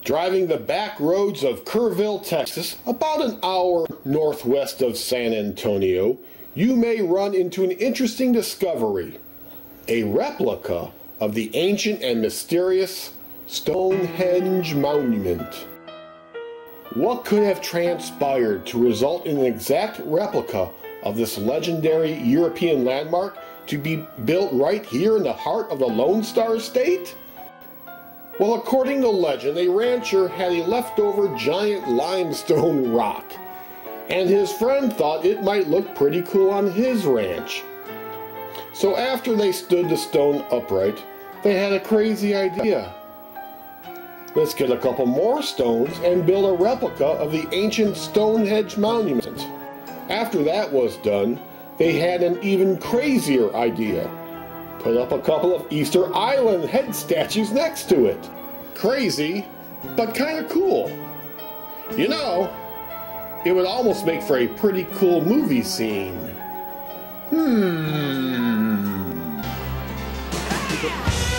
Driving the back roads of Kerrville, Texas, about an hour northwest of San Antonio, you may run into an interesting discovery: a replica of the ancient and mysterious Stonehenge monument. What could have transpired to result in an exact replica of this legendary European landmark to be built right here in the heart of the Lone Star State? Well, according to legend, a rancher had a leftover giant limestone rock, and his friend thought it might look pretty cool on his ranch. So after they stood the stone upright, they had a crazy idea. Let's get a couple more stones and build a replica of the ancient Stonehenge monument. After that was done, they had an even crazier idea. Put up a couple of Easter Island head statues next to it. Crazy, but kind of cool. You know, it would almost make for a pretty cool movie scene.